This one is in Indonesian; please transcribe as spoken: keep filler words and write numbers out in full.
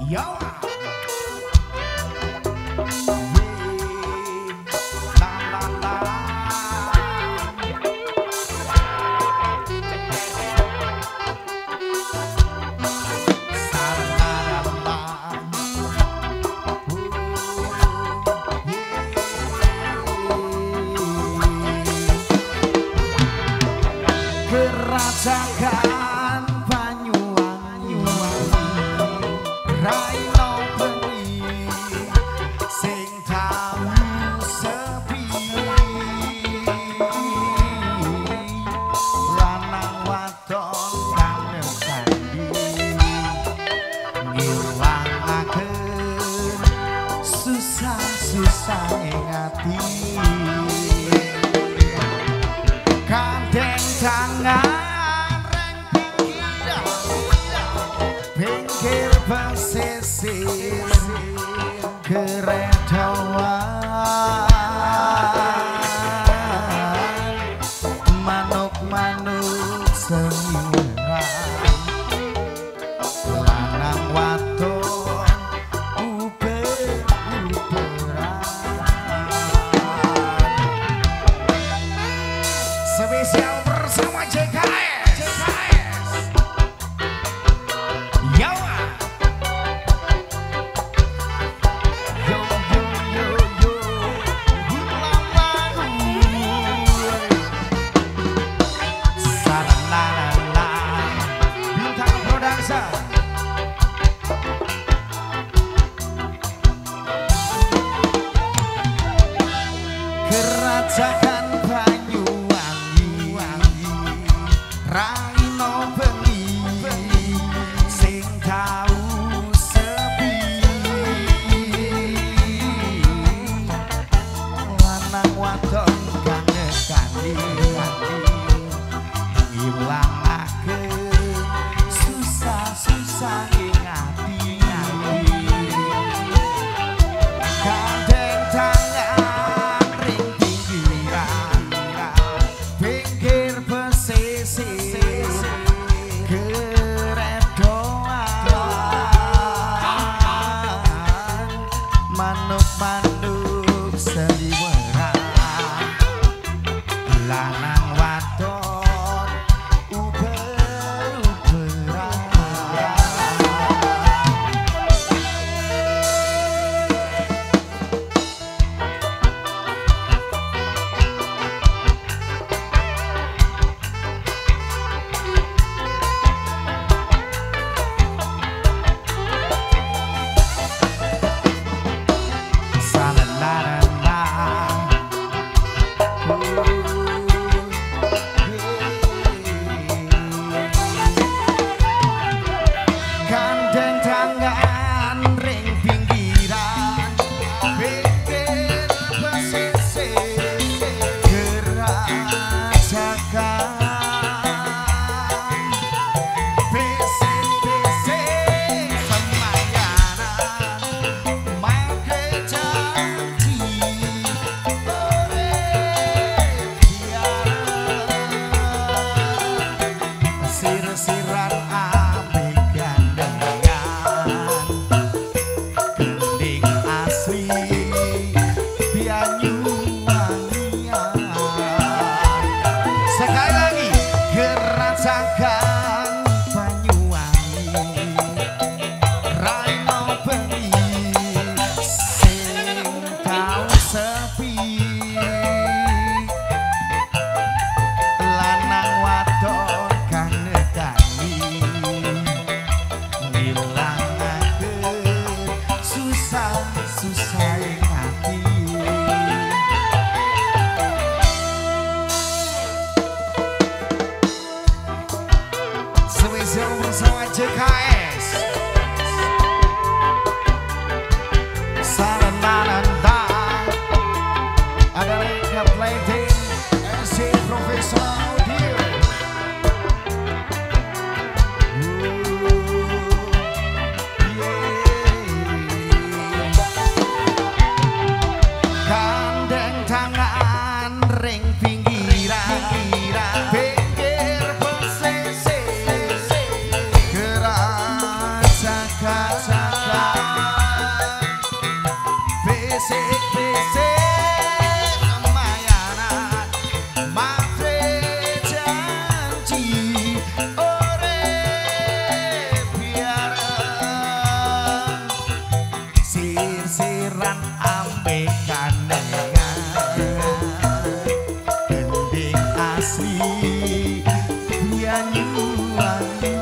Yo. Kerajaan Banyuwangi raino bengi sing tau sepi lanang wadon kang sandi ngilangaken susah-susah ing ati kandeng tangan pinggir pesisir keredoan manuk-manuk semiran lanang wadon uber-uberan spesial bersama J K S. Kerajaan Banyuwangi raino bengi sing tau sepi lanang wadon kang nekani ilangaken susah-susah ing ati kandeng tangan pinggir pesisir keredoan manuk-manuk seliweran lanang wadon uber-uberan kandeng tangan ring pinggiran pinggir pesisir kerajaan bisik-bisik semayanan make janji urip biar sir-siran sekali lagi kerajaan Banyuwangi raino bengi sing tau sepi lanang wadon kang nekani ngilangaken susah-susah ing ati bersama J K S. Sarananda ada Reka Plating S C Professional Audio. Kandeng tangan ring pinggiran pinggir pesisir kerajaan Tuhan.